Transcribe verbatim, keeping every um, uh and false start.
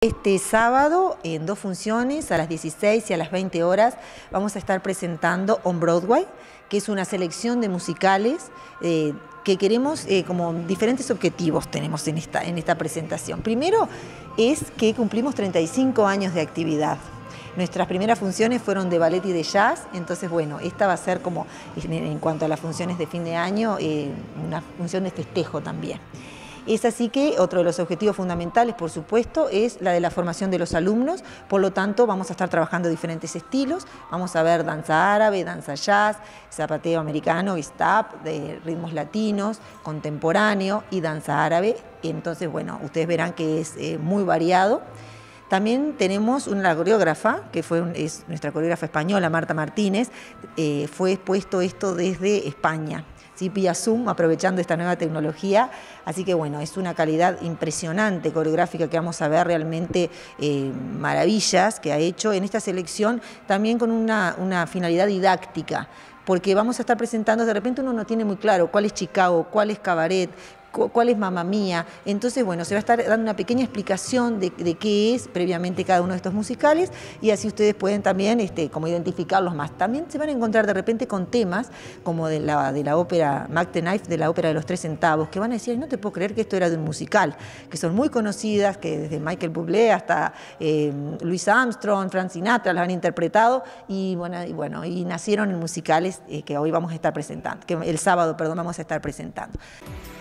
Este sábado, en dos funciones, a las dieciséis y a las veinte horas, vamos a estar presentando On Broadway, que es una selección de musicales eh, que queremos, eh, como diferentes objetivos tenemos en esta, en esta presentación. Primero es que cumplimos treinta y cinco años de actividad. Nuestras primeras funciones fueron de ballet y de jazz, entonces bueno, esta va a ser como, en cuanto a las funciones de fin de año, eh, una función de festejo también. Es así que otro de los objetivos fundamentales, por supuesto, es la de la formación de los alumnos, por lo tanto vamos a estar trabajando diferentes estilos, vamos a ver danza árabe, danza jazz, zapateo americano, step, de ritmos latinos, contemporáneo y danza árabe, entonces bueno, ustedes verán que es eh, muy variado. También tenemos una coreógrafa, que fue un, es nuestra coreógrafa española, Marta Martínez, eh, fue expuesto esto desde España, ¿sí? Vía Zoom, aprovechando esta nueva tecnología, así que bueno, es una calidad impresionante coreográfica que vamos a ver realmente eh, maravillas que ha hecho en esta selección, también con una, una finalidad didáctica, porque vamos a estar presentando, de repente uno no tiene muy claro cuál es Chicago, cuál es cabaret, cuál es Mamma Mía, entonces bueno, se va a estar dando una pequeña explicación de, de qué es previamente cada uno de estos musicales y así ustedes pueden también este, como identificarlos más. También se van a encontrar de repente con temas como de la, de la ópera Mac the Knife, de la ópera de los tres centavos, que van a decir, no te puedo creer que esto era de un musical, que son muy conocidas, que desde Michael Bublé hasta eh, Louis Armstrong, Frank Sinatra las han interpretado y bueno, y, bueno, y nacieron en musicales eh, que hoy vamos a estar presentando, que el sábado, perdón, vamos a estar presentando.